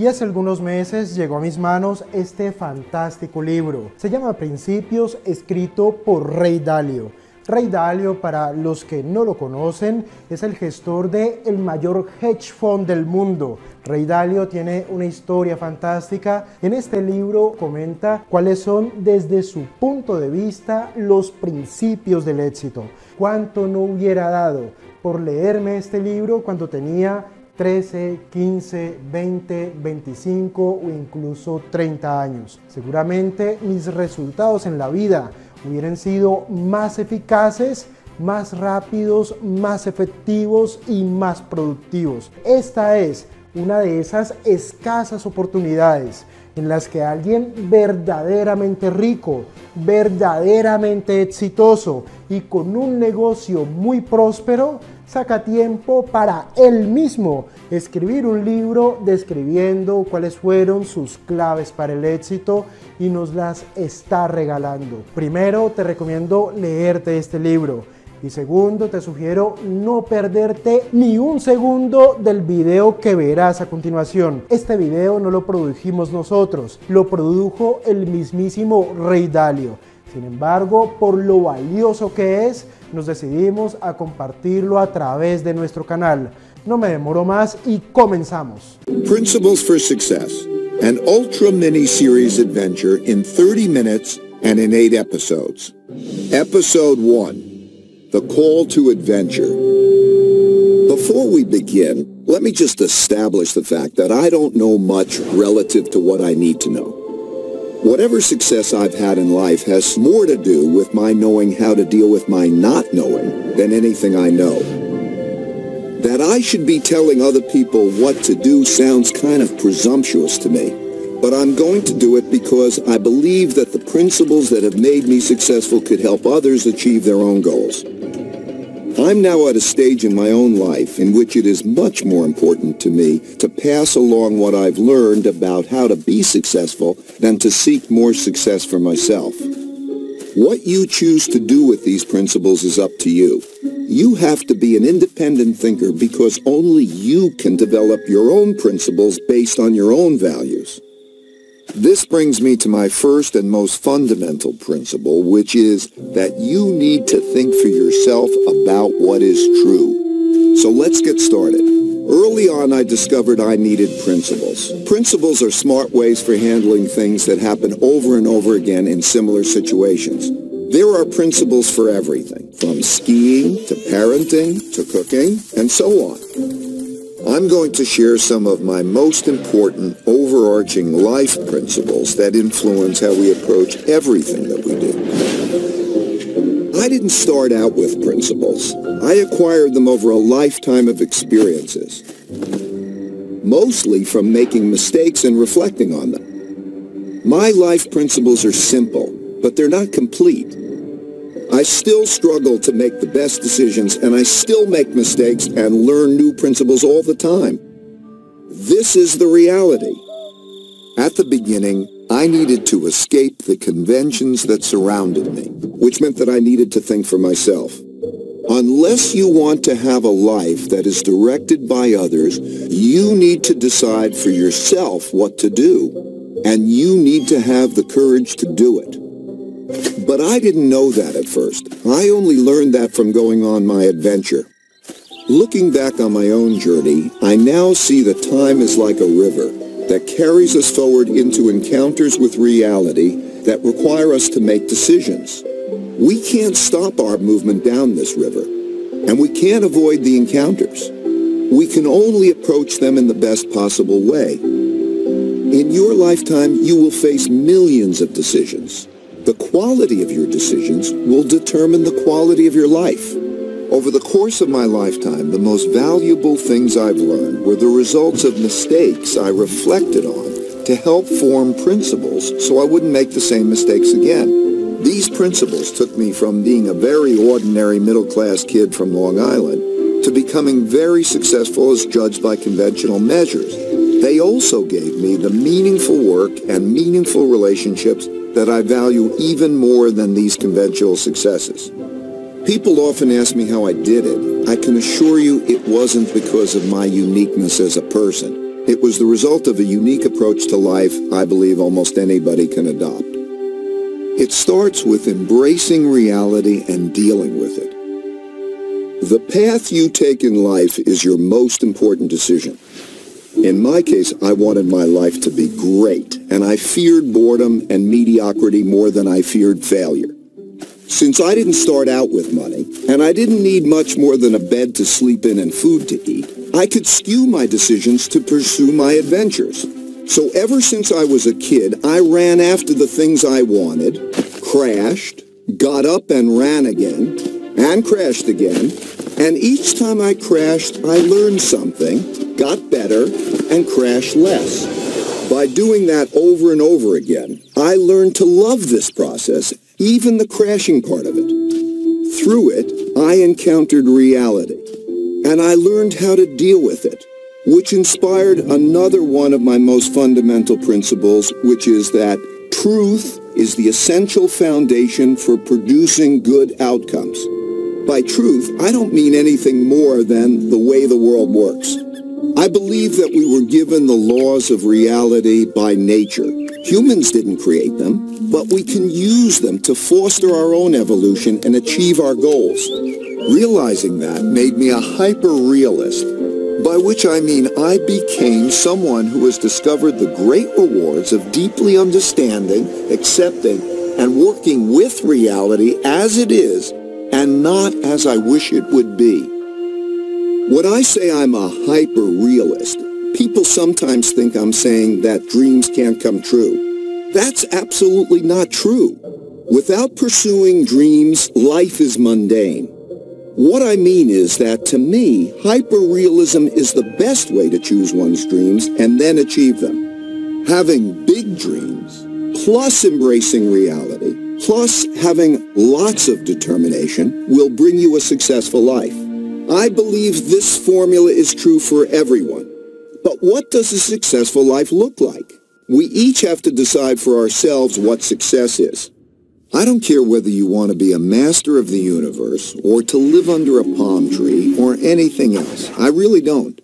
y hace algunos meses llegó a mis manos este fantástico libro. Se llama Principios, escrito por Ray Dalio. Ray Dalio, para los que no lo conocen, es el gestor del mayor hedge fund del mundo. Ray Dalio tiene una historia fantástica. En este libro comenta cuáles son, desde su punto de vista, los principios del éxito. ¿Cuánto no hubiera dado por leerme este libro cuando tenía 13, 15, 20, 25 o incluso 30 años? Seguramente mis resultados en la vida hubieran sido más eficaces, más rápidos, más efectivos y más productivos. Esta es una de esas escasas oportunidades en las que alguien verdaderamente rico, verdaderamente exitoso y con un negocio muy próspero saca tiempo para él mismo escribir un libro describiendo cuáles fueron sus claves para el éxito y nos las está regalando. Primero, te recomiendo leerte este libro. Y segundo, te sugiero no perderte ni un segundo del video que verás a continuación. Este video no lo produjimos nosotros, lo produjo el mismísimo Ray Dalio. Sin embargo, por lo valioso que es, nos decidimos a compartirlo a través de nuestro canal. No me demoro más y comenzamos. Principles for Success, an ultra mini-series adventure in 30 minutes and in 8 episodes. Episode 1. The Call to Adventure. Before we begin, let me just establish the fact that I don't know much relative to what I need to know. Whatever success I've had in life has more to do with my knowing how to deal with my not knowing than anything I know. That I should be telling other people what to do sounds kind of presumptuous to me, but I'm going to do it because I believe that the principles that have made me successful could help others achieve their own goals. I'm now at a stage in my own life in which it is much more important to me to pass along what I've learned about how to be successful than to seek more success for myself. What you choose to do with these principles is up to you. You have to be an independent thinker because only you can develop your own principles based on your own values. This brings me to my first and most fundamental principle, which is that you need to think for yourself about what is true. So let's get started. Early on, I discovered I needed principles. Principles are smart ways for handling things that happen over and over again in similar situations. There are principles for everything, from skiing to parenting to cooking and so on. I'm going to share some of my most important overarching life principles that influence how we approach everything that we do. I didn't start out with principles. I acquired them over a lifetime of experiences, mostly from making mistakes and reflecting on them. My life principles are simple, but they're not complete. I still struggle to make the best decisions, and I still make mistakes and learn new principles all the time. This is the reality. At the beginning, I needed to escape the conventions that surrounded me, which meant that I needed to think for myself. Unless you want to have a life that is directed by others, you need to decide for yourself what to do, and you need to have the courage to do it. But I didn't know that at first. I only learned that from going on my adventure. Looking back on my own journey, I now see that time is like a river that carries us forward into encounters with reality that require us to make decisions. We can't stop our movement down this river, and we can't avoid the encounters. We can only approach them in the best possible way. In your lifetime, you will face millions of decisions. The quality of your decisions will determine the quality of your life. Over the course of my lifetime, the most valuable things I've learned were the results of mistakes I reflected on to help form principles so I wouldn't make the same mistakes again. These principles took me from being a very ordinary middle-class kid from Long Island to becoming very successful as judged by conventional measures. They also gave me the meaningful work and meaningful relationships that I value even more than these conventional successes. People often ask me how I did it. I can assure you it wasn't because of my uniqueness as a person. It was the result of a unique approach to life I believe almost anybody can adopt. It starts with embracing reality and dealing with it. The path you take in life is your most important decision. In my case, I wanted my life to be great, and I feared boredom and mediocrity more than I feared failure. Since I didn't start out with money, and I didn't need much more than a bed to sleep in and food to eat, I could skew my decisions to pursue my adventures. So ever since I was a kid, I ran after the things I wanted, crashed, got up and ran again, and crashed again, and each time I crashed, I learned something, got better, and crashed less. By doing that over and over again, I learned to love this process, even the crashing part of it. Through it, I encountered reality, and I learned how to deal with it, which inspired another one of my most fundamental principles, which is that truth is the essential foundation for producing good outcomes. By truth, I don't mean anything more than the way the world works. I believe that we were given the laws of reality by nature. Humans didn't create them, but we can use them to foster our own evolution and achieve our goals. Realizing that made me a hyper-realist, by which I mean I became someone who has discovered the great rewards of deeply understanding, accepting, and working with reality as it is, and not as I wish it would be. When I say I'm a hyper-realist, people sometimes think I'm saying that dreams can't come true. That's absolutely not true. Without pursuing dreams, life is mundane. What I mean is that, to me, hyper-realism is the best way to choose one's dreams and then achieve them. Having big dreams, plus embracing reality, plus having lots of determination, will bring you a successful life. I believe this formula is true for everyone. But what does a successful life look like? We each have to decide for ourselves what success is. I don't care whether you want to be a master of the universe or to live under a palm tree or anything else. I really don't.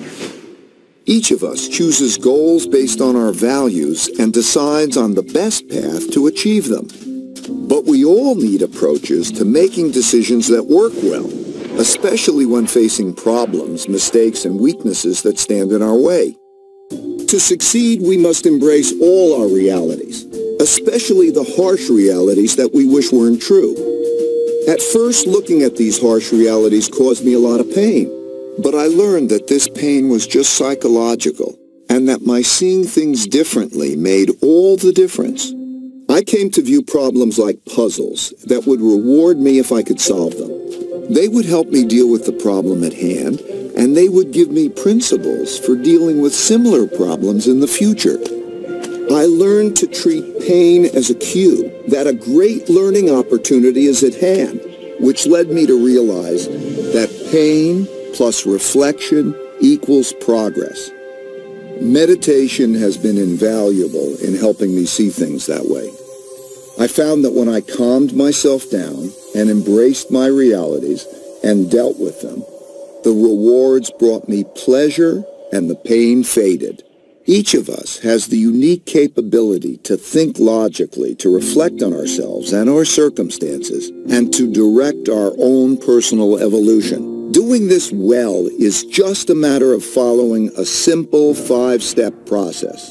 Each of us chooses goals based on our values and decides on the best path to achieve them. But we all need approaches to making decisions that work well, especially when facing problems, mistakes, and weaknesses that stand in our way. To succeed, we must embrace all our realities, especially the harsh realities that we wish weren't true. At first, looking at these harsh realities caused me a lot of pain, but I learned that this pain was just psychological, and that my seeing things differently made all the difference. I came to view problems like puzzles that would reward me if I could solve them. They would help me deal with the problem at hand, and they would give me principles for dealing with similar problems in the future. I learned to treat pain as a cue, that a great learning opportunity is at hand, which led me to realize that pain plus reflection equals progress. Meditation has been invaluable in helping me see things that way. I found that when I calmed myself down and embraced my realities and dealt with them, the rewards brought me pleasure and the pain faded. Each of us has the unique capability to think logically, to reflect on ourselves and our circumstances, and to direct our own personal evolution. Doing this well is just a matter of following a simple 5-step process.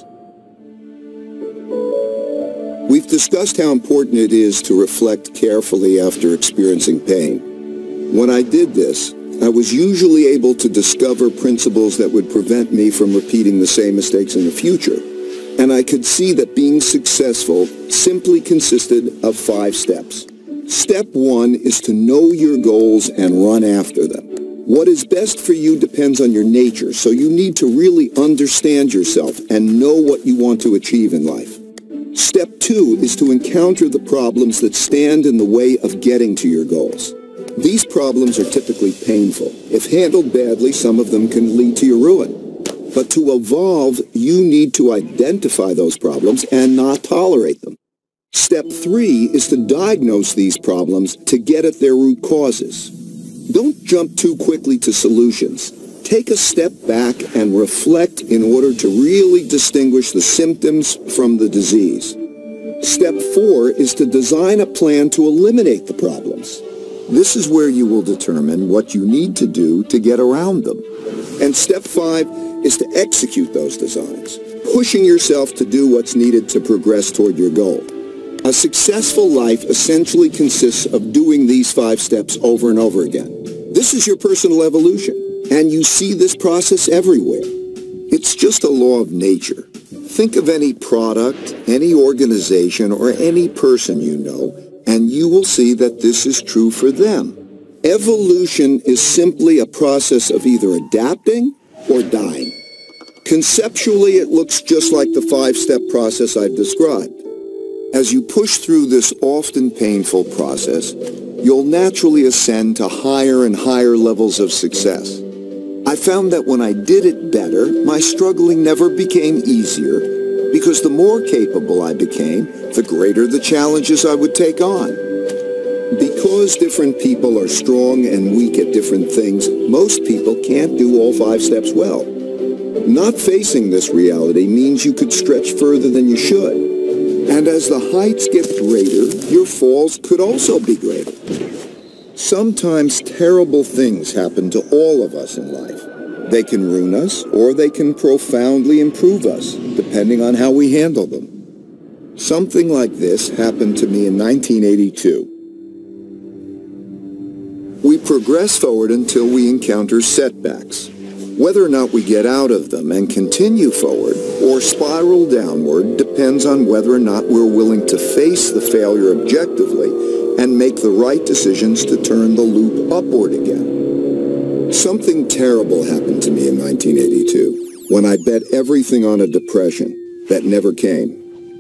We've discussed how important it is to reflect carefully after experiencing pain. When I did this, I was usually able to discover principles that would prevent me from repeating the same mistakes in the future. And I could see that being successful simply consisted of 5 steps. Step 1 is to know your goals and run after them. What is best for you depends on your nature, so you need to really understand yourself and know what you want to achieve in life. Step 2 is to encounter the problems that stand in the way of getting to your goals. These problems are typically painful. If handled badly, some of them can lead to your ruin. But to evolve, you need to identify those problems and not tolerate them. Step 3 is to diagnose these problems to get at their root causes. Don't jump too quickly to solutions. Take a step back and reflect in order to really distinguish the symptoms from the disease. Step 4 is to design a plan to eliminate the problems. This is where you will determine what you need to do to get around them. And step 5 is to execute those designs, pushing yourself to do what's needed to progress toward your goal. A successful life essentially consists of doing these 5 steps over and over again. This is your personal evolution, and you see this process everywhere. It's just a law of nature. Think of any product, any organization, or any person you know, and you will see that this is true for them. Evolution is simply a process of either adapting or dying. Conceptually, it looks just like the 5-step process I've described. As you push through this often painful process, you'll naturally ascend to higher and higher levels of success. I found that when I did it better, my struggling never became easier, because the more capable I became, the greater the challenges I would take on. Because different people are strong and weak at different things, most people can't do all 5 steps well. Not facing this reality means you could stretch further than you should. And as the heights get greater, your falls could also be greater. Sometimes terrible things happen to all of us in life. They can ruin us, or they can profoundly improve us, depending on how we handle them. Something like this happened to me in 1982. We progress forward until we encounter setbacks. Whether or not we get out of them and continue forward or spiral downward depends on whether or not we're willing to face the failure objectively and make the right decisions to turn the loop upward again. Something terrible happened to me in 1982 when I bet everything on a depression that never came.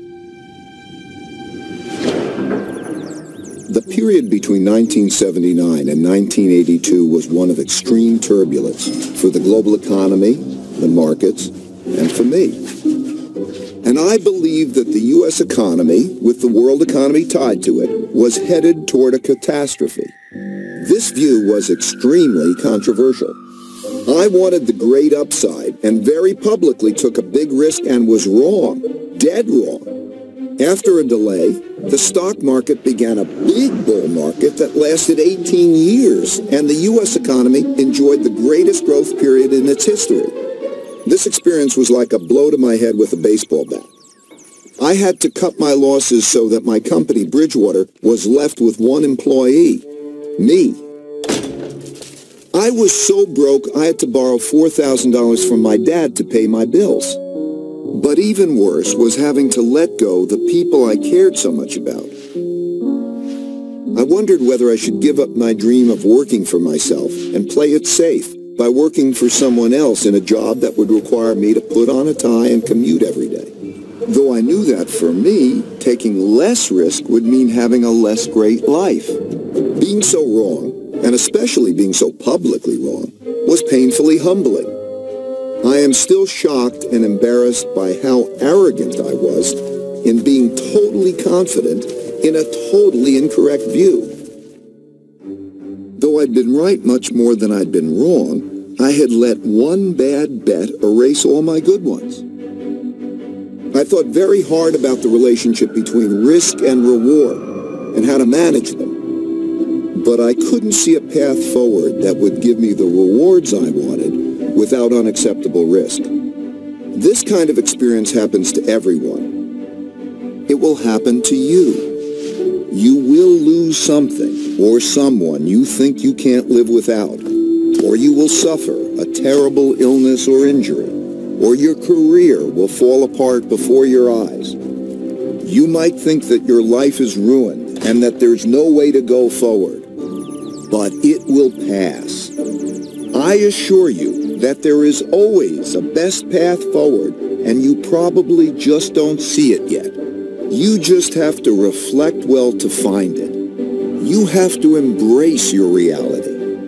The period between 1979 and 1982 was one of extreme turbulence for the global economy, the markets, and for me. And I believed that the U.S. economy, with the world economy tied to it, was headed toward a catastrophe. This view was extremely controversial. I wanted the great upside and very publicly took a big risk and was wrong, dead wrong. After a delay, the stock market began a big bull market that lasted 18 years, and the U.S. economy enjoyed the greatest growth period in its history. This experience was like a blow to my head with a baseball bat. I had to cut my losses so that my company, Bridgewater, was left with one employee, me. I was so broke I had to borrow $4,000 from my dad to pay my bills. But even worse was having to let go the people I cared so much about. I wondered whether I should give up my dream of working for myself and play it safe by working for someone else in a job that would require me to put on a tie and commute every day. Though I knew that for me, taking less risk would mean having a less great life. Being so wrong, and especially being so publicly wrong, was painfully humbling. I am still shocked and embarrassed by how arrogant I was in being totally confident in a totally incorrect view. Though I'd been right much more than I'd been wrong, I had let one bad bet erase all my good ones. I thought very hard about the relationship between risk and reward and how to manage them. But I couldn't see a path forward that would give me the rewards I wanted without unacceptable risk. This kind of experience happens to everyone. It will happen to you. You will lose something or someone you think you can't live without, or you will suffer a terrible illness or injury, or your career will fall apart before your eyes. You might think that your life is ruined and that there's no way to go forward, but it will pass. I assure you that there is always a best path forward, and you probably just don't see it yet. You just have to reflect well to find it. You have to embrace your reality.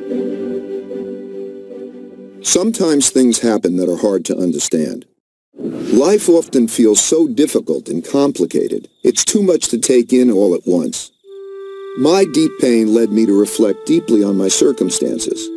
Sometimes things happen that are hard to understand. Life often feels so difficult and complicated. It's too much to take in all at once. My deep pain led me to reflect deeply on my circumstances.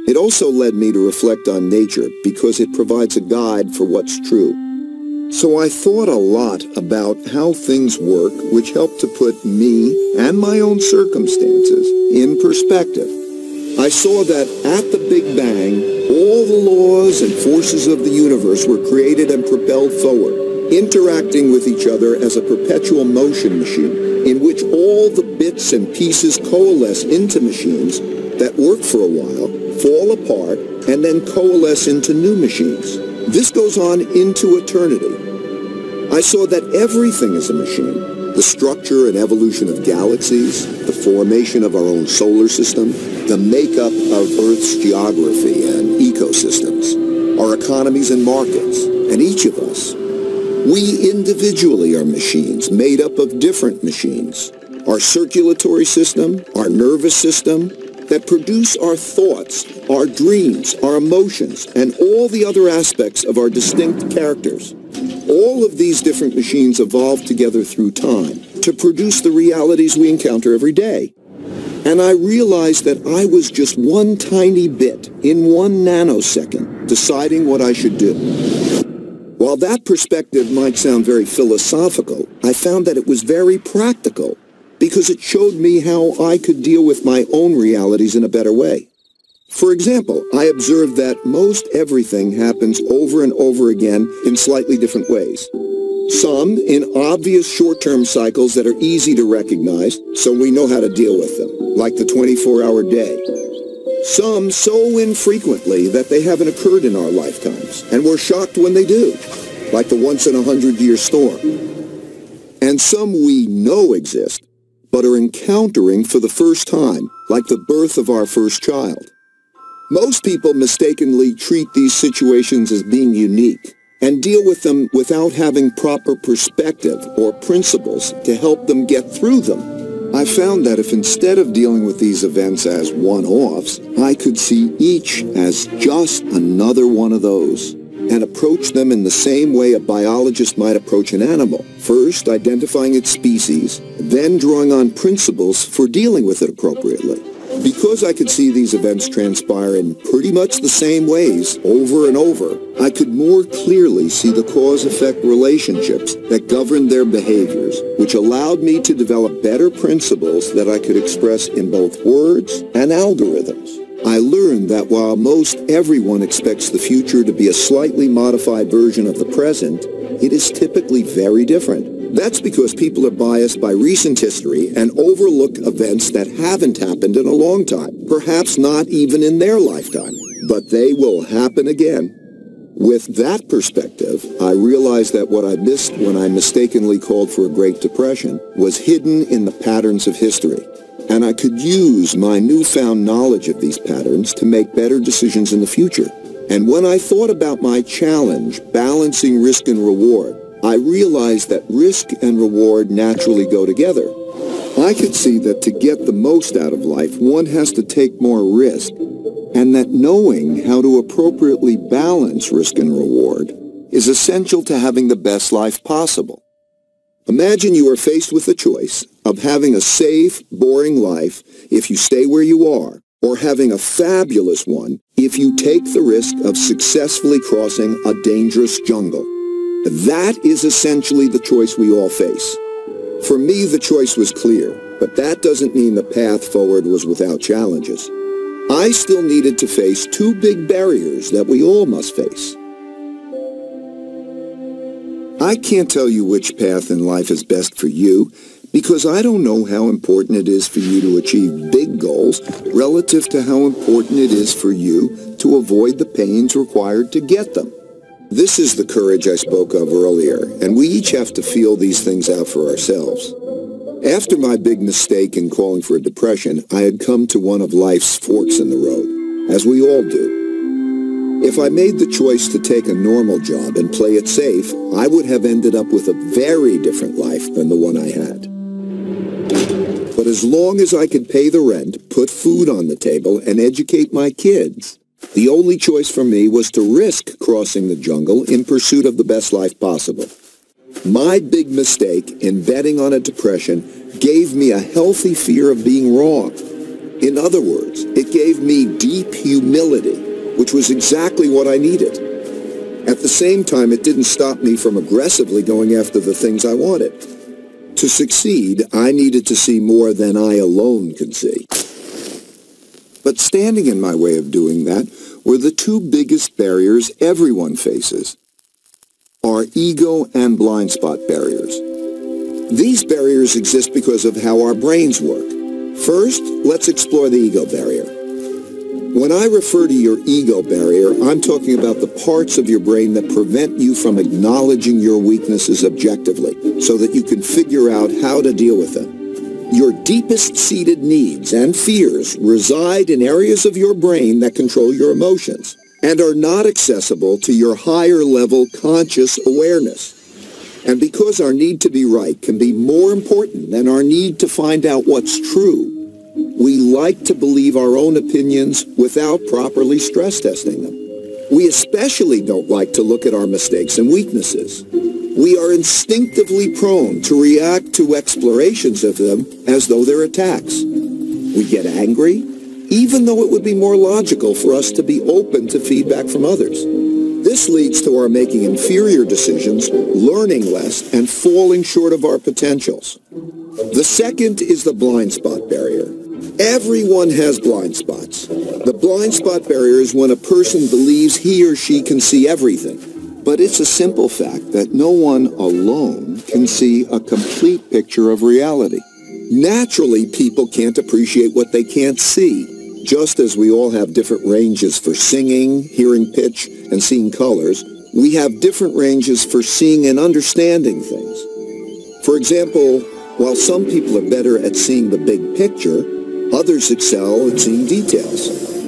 It also led me to reflect on nature because it provides a guide for what's true. So I thought a lot about how things work, which helped to put me and my own circumstances in perspective. I saw that at the Big Bang, all the laws and forces of the universe were created and propelled forward, interacting with each other as a perpetual motion machine, in which all the bits and pieces coalesce into machines that work for a while, fall apart, and then coalesce into new machines. This goes on into eternity. I saw that everything is a machine. The structure and evolution of galaxies, the formation of our own solar system, the makeup of Earth's geography and ecosystems, our economies and markets, and each of us. We individually are machines made up of different machines. Our circulatory system, our nervous system, that produce our thoughts, our dreams, our emotions, and all the other aspects of our distinct characters. All of these different machines evolve together through time to produce the realities we encounter every day. And I realized that I was just one tiny bit in 1 nanosecond deciding what I should do. While that perspective might sound very philosophical, I found that it was very practical because it showed me how I could deal with my own realities in a better way. For example, I observed that most everything happens over and over again in slightly different ways. Some in obvious short-term cycles that are easy to recognize, so we know how to deal with them, like the 24-hour day. Some so infrequently that they haven't occurred in our lifetimes, and we're shocked when they do, like the once-in-a-100-year storm. And some we know exist, but are encountering for the first time, like the birth of our first child. Most people mistakenly treat these situations as being unique and deal with them without having proper perspective or principles to help them get through them. I found that if instead of dealing with these events as one-offs, I could see each as just another one of those and approach them in the same way a biologist might approach an animal, first identifying its species, then drawing on principles for dealing with it appropriately. Because I could see these events transpire in pretty much the same ways over and over, I could more clearly see the cause-effect relationships that governed their behaviors, which allowed me to develop better principles that I could express in both words and algorithms. I learned that while most everyone expects the future to be a slightly modified version of the present, it is typically very different. That's because people are biased by recent history and overlook events that haven't happened in a long time, perhaps not even in their lifetime, but they will happen again. With that perspective, I realized that what I missed when I mistakenly called for a Great Depression was hidden in the patterns of history, and I could use my newfound knowledge of these patterns to make better decisions in the future. And when I thought about my challenge, balancing risk and reward, I realized that risk and reward naturally go together. I could see that to get the most out of life, one has to take more risk, and that knowing how to appropriately balance risk and reward is essential to having the best life possible. Imagine you are faced with the choice of having a safe, boring life if you stay where you are, or having a fabulous one if you take the risk of successfully crossing a dangerous jungle. That is essentially the choice we all face. For me, the choice was clear, but that doesn't mean the path forward was without challenges. I still needed to face 2 big barriers that we all must face. I can't tell you which path in life is best for you, because I don't know how important it is for you to achieve big goals relative to how important it is for you to avoid the pains required to get them. This is the courage I spoke of earlier, and we each have to feel these things out for ourselves. After my big mistake in calling for a depression, I had come to one of life's forks in the road, as we all do. If I made the choice to take a normal job and play it safe, I would have ended up with a very different life than the one I had. But as long as I could pay the rent, put food on the table, and educate my kids, the only choice for me was to risk crossing the jungle in pursuit of the best life possible. My big mistake in betting on a depression gave me a healthy fear of being wrong. In other words, it gave me deep humility, which was exactly what I needed. At the same time, it didn't stop me from aggressively going after the things I wanted. To succeed, I needed to see more than I alone could see. But standing in my way of doing that were the two biggest barriers everyone faces: our ego and blind spot barriers. These barriers exist because of how our brains work. First, let's explore the ego barrier. When I refer to your ego barrier, I'm talking about the parts of your brain that prevent you from acknowledging your weaknesses objectively, so that you can figure out how to deal with them. Your deepest-seated needs and fears reside in areas of your brain that control your emotions and are not accessible to your higher-level conscious awareness. And because our need to be right can be more important than our need to find out what's true, we like to believe our own opinions without properly stress testing them. We especially don't like to look at our mistakes and weaknesses. We are instinctively prone to react to explorations of them as though they're attacks. We get angry, even though it would be more logical for us to be open to feedback from others. This leads to our making inferior decisions, learning less, and falling short of our potentials. The second is the blind spot barrier. Everyone has blind spots. The blind spot barrier is when a person believes he or she can see everything. But it's a simple fact that no one alone can see a complete picture of reality. Naturally, people can't appreciate what they can't see. Just as we all have different ranges for singing, hearing pitch, and seeing colors, we have different ranges for seeing and understanding things. For example, while some people are better at seeing the big picture, others excel at seeing details.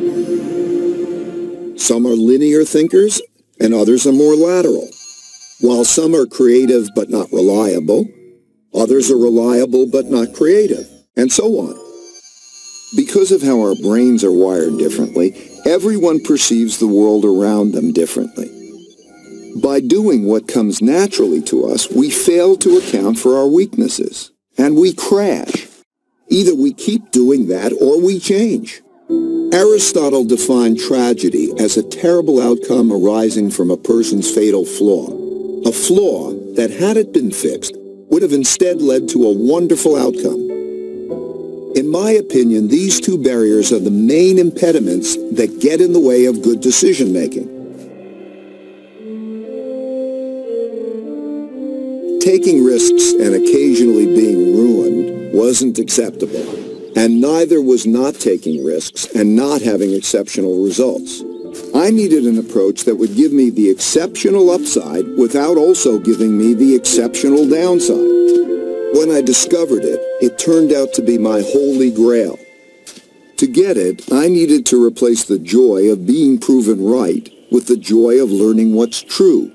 Some are linear thinkers, and others are more lateral. While some are creative but not reliable, others are reliable but not creative, and so on. Because of how our brains are wired differently, everyone perceives the world around them differently. By doing what comes naturally to us, we fail to account for our weaknesses, and we crash. Either we keep doing that or we change. Aristotle defined tragedy as a terrible outcome arising from a person's fatal flaw. A flaw that, had it been fixed, would have instead led to a wonderful outcome. In my opinion, these two barriers are the main impediments that get in the way of good decision-making. Taking risks and occasionally being ruined wasn't acceptable. And neither was not taking risks and not having exceptional results. I needed an approach that would give me the exceptional upside without also giving me the exceptional downside. When I discovered it, it turned out to be my holy grail. To get it, I needed to replace the joy of being proven right with the joy of learning what's true.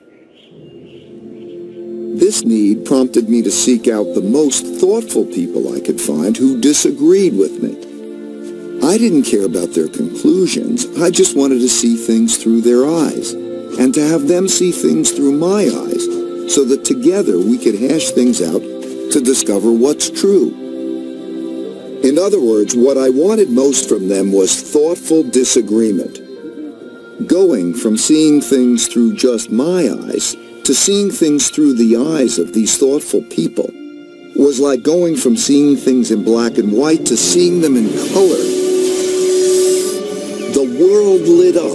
This need prompted me to seek out the most thoughtful people I could find who disagreed with me. I didn't care about their conclusions. I just wanted to see things through their eyes, and to have them see things through my eyes, so that together we could hash things out to discover what's true. In other words, what I wanted most from them was thoughtful disagreement. Going from seeing things through just my eyes to seeing things through the eyes of these thoughtful people was like going from seeing things in black and white to seeing them in color. The world lit up.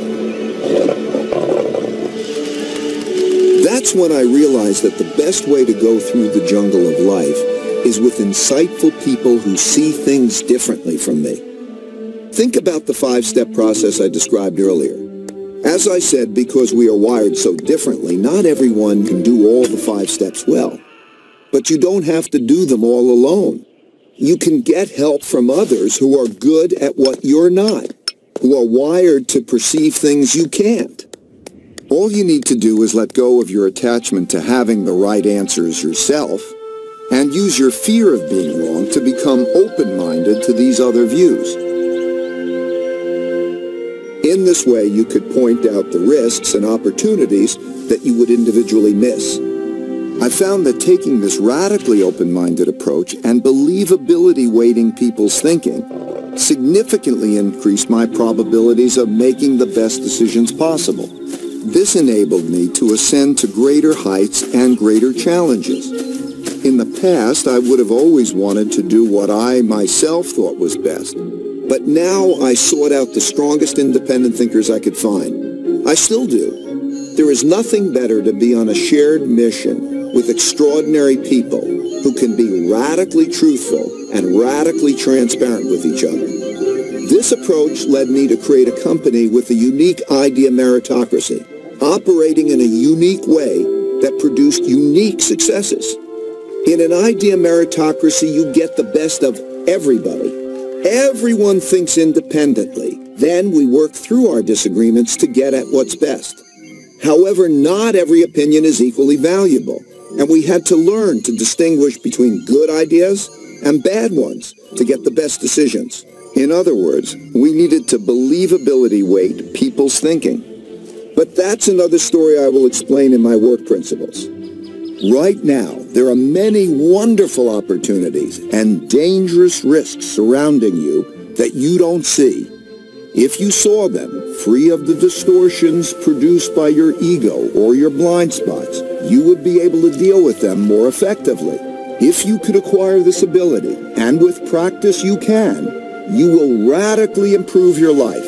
That's when I realized that the best way to go through the jungle of life is with insightful people who see things differently from me. Think about the 5-step process I described earlier. As I said, because we are wired so differently, not everyone can do all the 5 steps well. But you don't have to do them all alone. You can get help from others who are good at what you're not, who are wired to perceive things you can't. All you need to do is let go of your attachment to having the right answers yourself, and use your fear of being wrong to become open-minded to these other views. In this way, you could point out the risks and opportunities that you would individually miss. I found that taking this radically open-minded approach and believability weighting people's thinking significantly increased my probabilities of making the best decisions possible. This enabled me to ascend to greater heights and greater challenges. In the past, I would have always wanted to do what I myself thought was best. But now I sought out the strongest independent thinkers I could find. I still do. There is nothing better to be on a shared mission with extraordinary people who can be radically truthful and radically transparent with each other. This approach led me to create a company with a unique idea meritocracy, operating in a unique way that produced unique successes. In an idea meritocracy, you get the best of everybody. Everyone thinks independently. Then we work through our disagreements to get at what's best. However, not every opinion is equally valuable, and we had to learn to distinguish between good ideas and bad ones to get the best decisions. In other words, we needed to believability weight people's thinking. But that's another story I will explain in my work principles. Right now, there are many wonderful opportunities and dangerous risks surrounding you that you don't see. If you saw them, free of the distortions produced by your ego or your blind spots, you would be able to deal with them more effectively. If you could acquire this ability, and with practice you can, you will radically improve your life.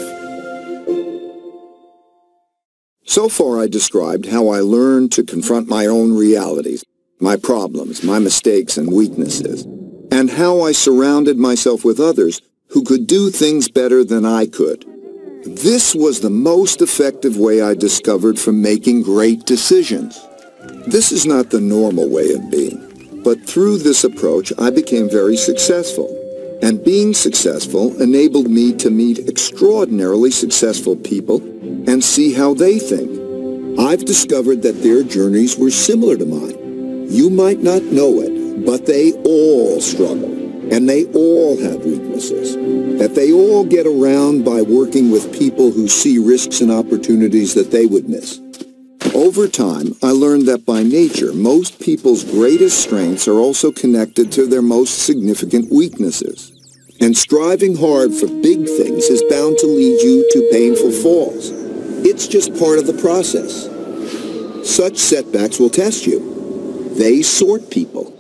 So far I described how I learned to confront my own realities, my problems, my mistakes and weaknesses, and how I surrounded myself with others who could do things better than I could. This was the most effective way I discovered for making great decisions. This is not the normal way of being, but through this approach I became very successful. And being successful enabled me to meet extraordinarily successful people and see how they think. I've discovered that their journeys were similar to mine. You might not know it, but they all struggle, and they all have weaknesses, that they all get around by working with people who see risks and opportunities that they would miss. Over time, I learned that by nature, most people's greatest strengths are also connected to their most significant weaknesses. And striving hard for big things is bound to lead you to painful falls. It's just part of the process. Such setbacks will test you. They sort people.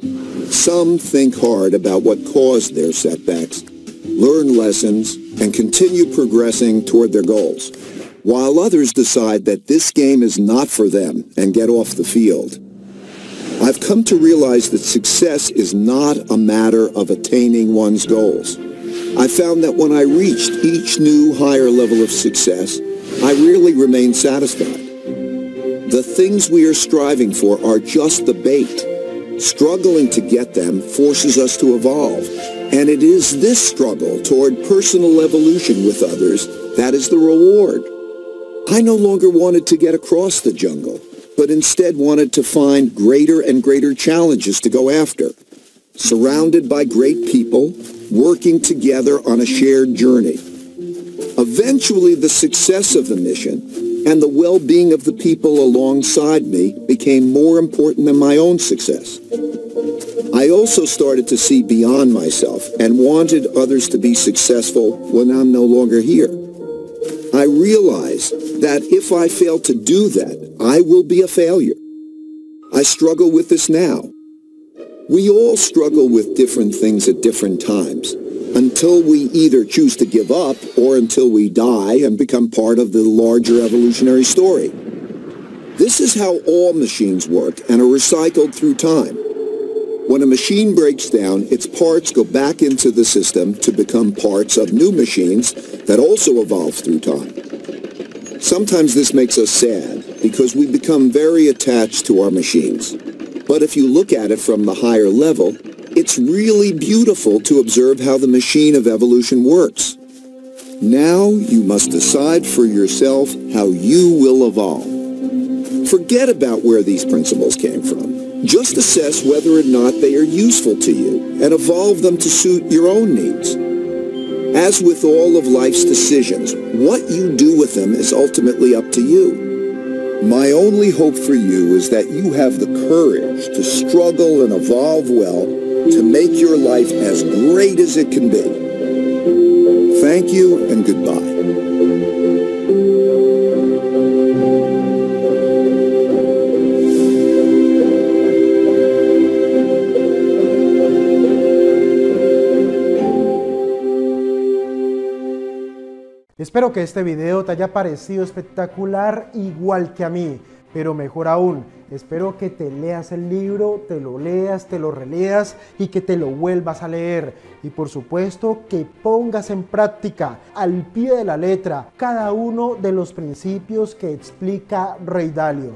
Some think hard about what caused their setbacks, learn lessons, and continue progressing toward their goals, while others decide that this game is not for them and get off the field. I've come to realize that success is not a matter of attaining one's goals. I found that when I reached each new higher level of success, I really remained satisfied. The things we are striving for are just the bait. Struggling to get them forces us to evolve, and it is this struggle toward personal evolution with others that is the reward. I no longer wanted to get across the jungle, but instead wanted to find greater and greater challenges to go after, surrounded by great people, working together on a shared journey. Eventually, the success of the mission and the well-being of the people alongside me became more important than my own success. I also started to see beyond myself and wanted others to be successful when I'm no longer here. I realized that if I fail to do that, I will be a failure. I struggle with this now. We all struggle with different things at different times, until we either choose to give up or until we die and become part of the larger evolutionary story. This is how all machines work and are recycled through time. When a machine breaks down, its parts go back into the system to become parts of new machines that also evolve through time. Sometimes this makes us sad because we become very attached to our machines. But if you look at it from the higher level, it's really beautiful to observe how the machine of evolution works. Now you must decide for yourself how you will evolve. Forget about where these principles came from. Just assess whether or not they are useful to you and evolve them to suit your own needs. As with all of life's decisions, what you do with them is ultimately up to you. My only hope for you is that you have the courage to struggle and evolve well to make your life as great as it can be. Thank you and goodbye. Espero que este video te haya parecido espectacular igual que a mí, pero mejor aún, espero que te leas el libro, te lo leas, te lo releas y que te lo vuelvas a leer. Y por supuesto que pongas en práctica al pie de la letra cada uno de los principios que explica Ray Dalio.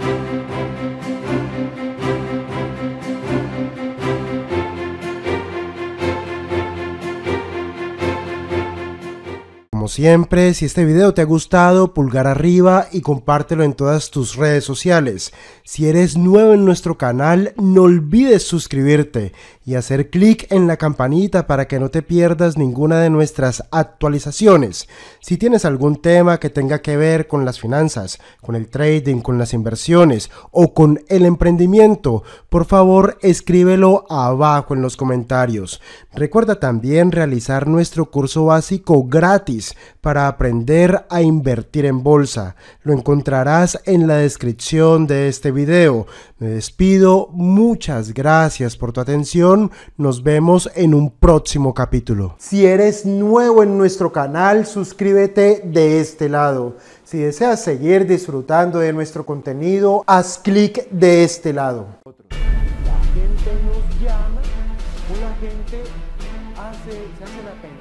Como siempre, si este video te ha gustado, pulgar arriba y compártelo en todas tus redes sociales. Si eres nuevo en nuestro canal, no olvides suscribirte y hacer clic en la campanita para que no te pierdas ninguna de nuestras actualizaciones. Si tienes algún tema que tenga que ver con las finanzas, con el trading, con las inversiones o con el emprendimiento, por favor escríbelo abajo en los comentarios. Recuerda también realizar nuestro curso básico gratis para aprender a invertir en bolsa. Lo encontrarás en la descripción de este video. Me despido, muchas gracias por tu atención, nos vemos en un próximo capítulo. Si eres nuevo en nuestro canal, suscríbete de este lado. Si deseas seguir disfrutando de nuestro contenido, haz clic de este lado. La gente nos llama o la gente se hace la pena.